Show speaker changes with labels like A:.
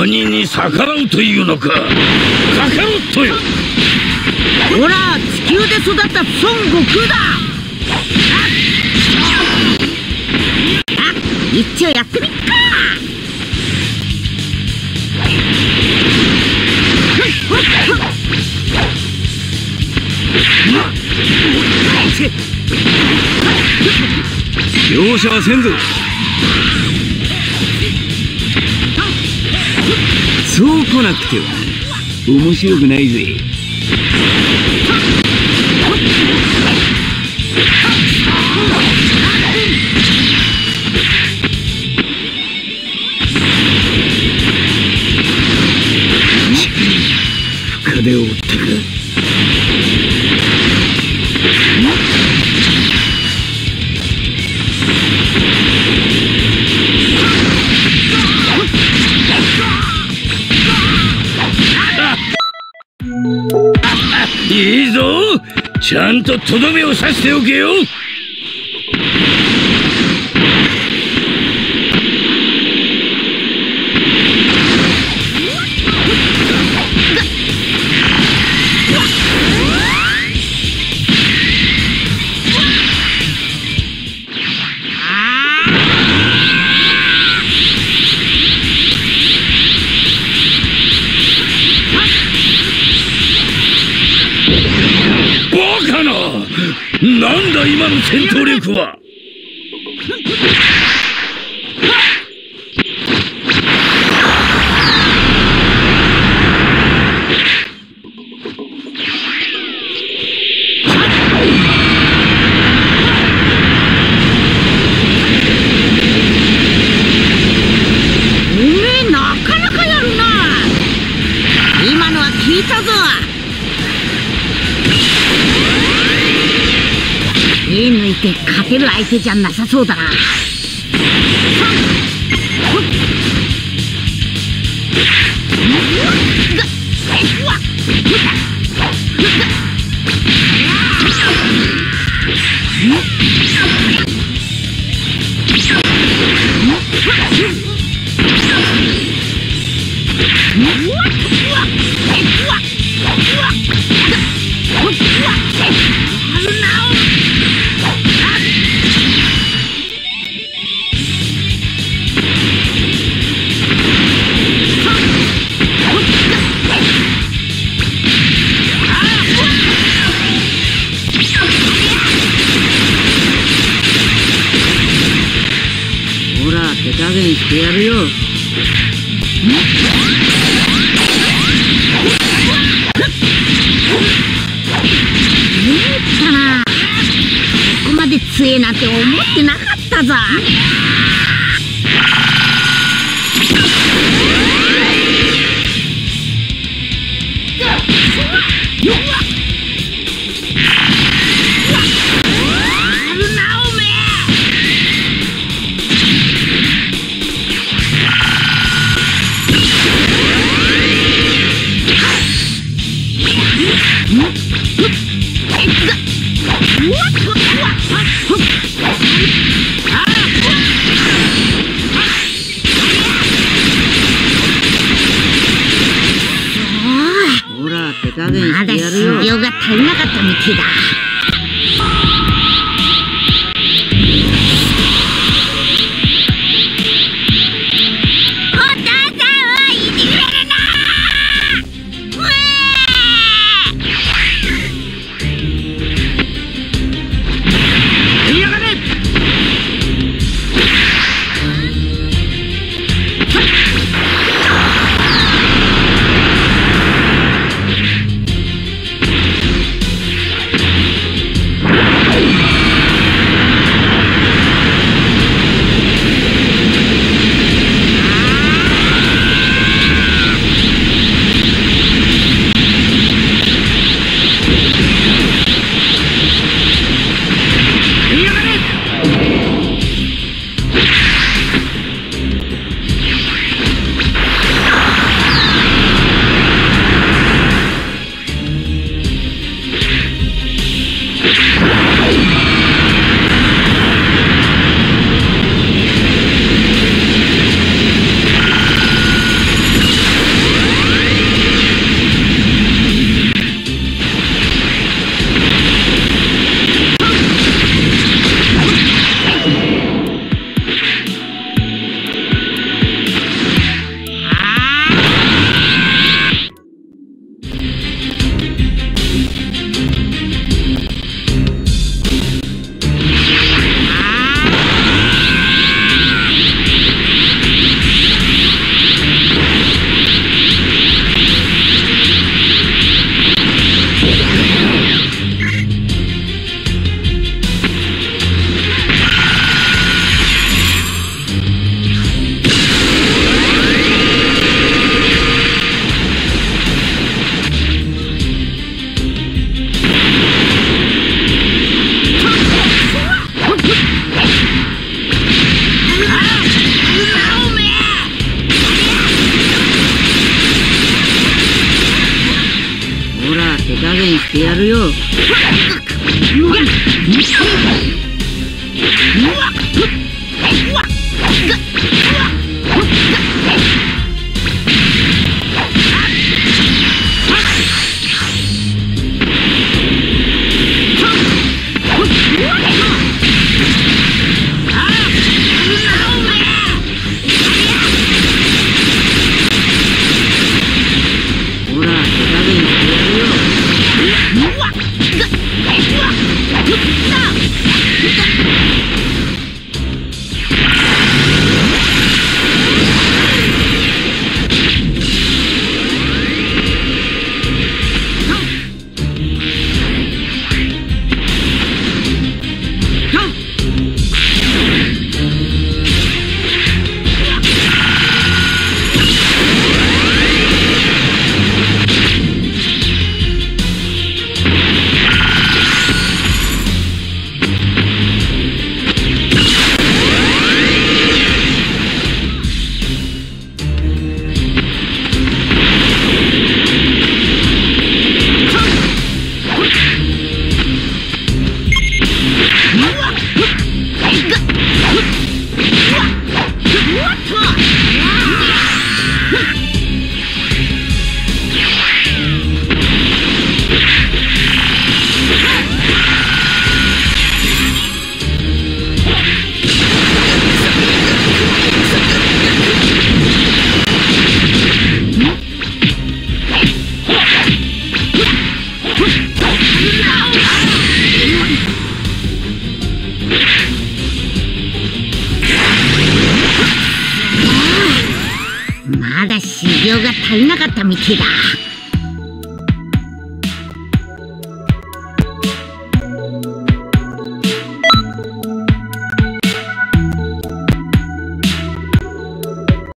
A: 兄に逆らうというのか。カカロットよ。
B: ほら、地球で育った孫悟空だ。一丁やってみっか。
A: 容赦はせんぞ。そう来なくては面白くないぜ。深手を負ったか。いいぞ、ちゃんととどめを刺しておけよ。なんだ今の戦闘力は。
B: おめえなかなかやるな。今のは聞いたぞ。手抜いて勝てる相手じゃなさそうだな。ほら、手加減してやるよ。ったな。ここまで強えなんて思ってなかったぞ。まだ修行が足りなかったみてえだ。 よ。まだ修行が足りなかったみてえだ。